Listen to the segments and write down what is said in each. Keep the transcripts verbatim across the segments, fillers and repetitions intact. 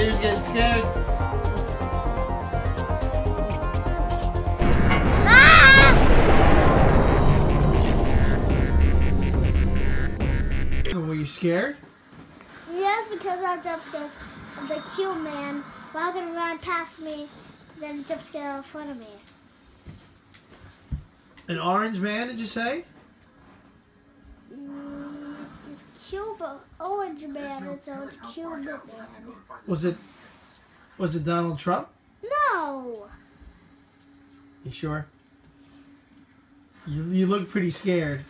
Xavier's getting scared. Ah! Were you scared? Yes, because I jumped scared of the cute man walking around past me, then jump scare in front of me. An orange man, did you say? Mm, it's cute, but orange man, it's a cute man. Was it was it Donald Trump? No! You sure? You, you look pretty scared.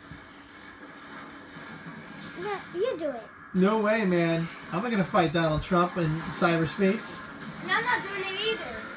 No, you do it. No way, man. I'm not gonna fight Donald Trump in cyberspace. And I'm not doing it either.